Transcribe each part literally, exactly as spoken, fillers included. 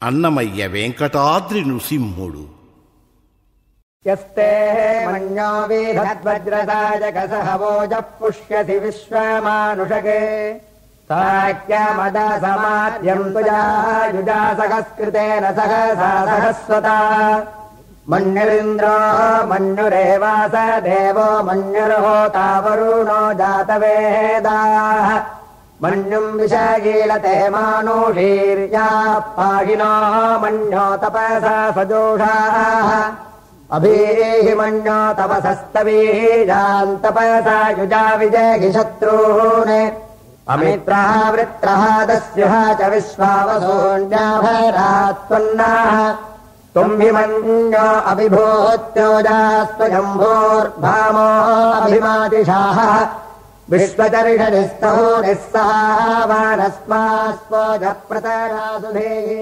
అన్నమయ్య వెంకటాద్రి నృసింహుడు. యస్తే మన్యో వీధద్వజ్రదాజకసహవోజః పుష్యసి విశ్వమానుషకే సాఖ్యమద సమాద్యం తుజా సహస్కృతేన సహసా సహస్వతా మన్యురింద్రో మన్యురేవాస దేవో మన్యుర్హోతా వరుణో జాతవేదాః మన్యుం విషగీలతే మానుషీర్యా పాహినో మన్యో తపసా సజోషాః అభీహి మన్యో తపసస్తవీజాన్ తపసా యుజా విజేహి శత్రూన్ అమిత్రః వృత్రః దస్యుః చ విశ్వావసూన్యాభరాత్పన్నాః తుంభి మన్యో అభిభూత్యోజాస్త్వజంభూర్భామో అభిమాతిషాః విశ్వచర్షనిస్తో నిస్సహావానస్మాస్వోజ ప్రతరాసుధేః.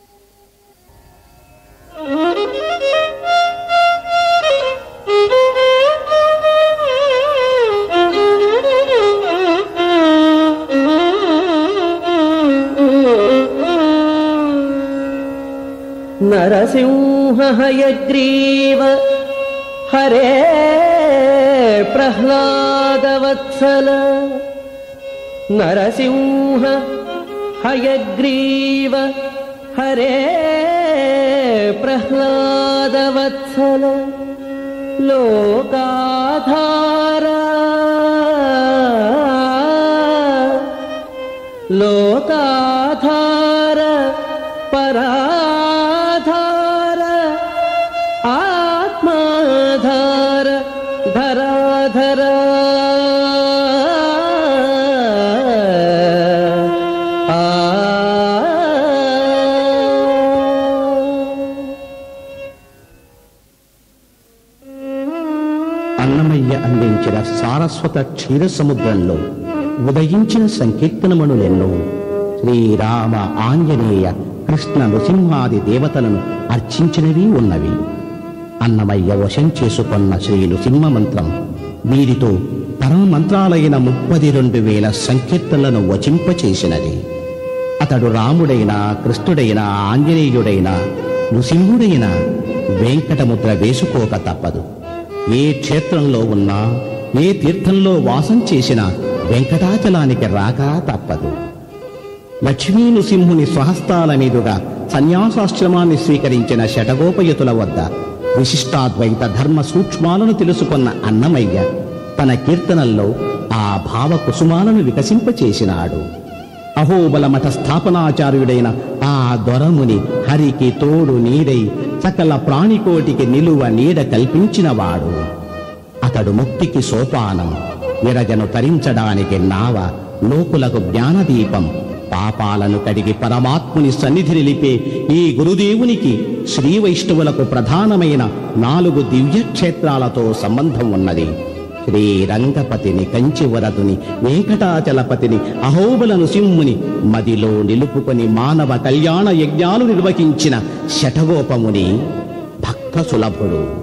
నరసింహ హయగ్రీవ హరే ప్రహ్లాదవత్సల నరసింహ హయగ్రీవ హరే ప్రహ్లాదవత్సల లోకాధార లోకాధార పరాధార ఆత్మాధార ధరాధర అన్నమయ్య అందించిన సారస్వత క్షీర సముద్రంలో ఉదయించిన సంకీర్తనమణులెన్నో శ్రీరామ ఆంజనేయ కృష్ణ నృసింహాది దేవతలను అర్చించినవి ఉన్నవి. అన్నమయ్య వశం చేసుకొన్న శ్రీ నృసింహ మంత్రం వీరితో పరమ మంత్రాలైన ముప్పది రెండు వేల సంకీర్తనలను వచింపచేసినది. అతడు రాముడైనా కృష్ణుడైనా ఆంజనేయుడైనా నృసింహుడైనా వెంకటముద్ర వేసుకోక తప్పదు. ఏ క్షేత్రంలో ఉన్నా ఏ తీర్థంలో వాసం చేసినా వెంకటాచలానికి రాక తప్పదు. లక్ష్మీ నృసింహుని స్వహస్తాల మీదుగా సన్యాసాశ్రమాన్ని స్వీకరించిన శటగోపయతుల వద్ద విశిష్టాద్వైత ధర్మ సూక్ష్మాలను తెలుసుకున్న అన్నమయ్య తన కీర్తనల్లో ఆ భావ కుసుమాలను వికసింపచేసినాడు. అహోబల మఠ స్థాపనాచార్యుడైన ఆ దొరముని హరికి తోడు నీడై సకల ప్రాణికోటికి నిలువ నీడ కల్పించినవాడు. అతడు ముక్తికి సోపానం, విరజను తరించడానికి నావ, లోకులకు జ్ఞానదీపం, పాపాలను కడిగి పరమాత్ముని సన్నిధి నిలిపే ఈ గురుదేవునికి శ్రీ వైష్ణవులకు ప్రధానమైన నాలుగు దివ్యక్షేత్రాలతో సంబంధం ఉన్నది. శ్రీరంగపతిని, కంచివరదుని, వెంకటాచలపతిని, అహోబల నృసింహుని మదిలో నిలుపుకొని మానవ కళ్యాణ యజ్ఞాలు నిర్వహించిన శఠగోపముని భక్త సులభుడు.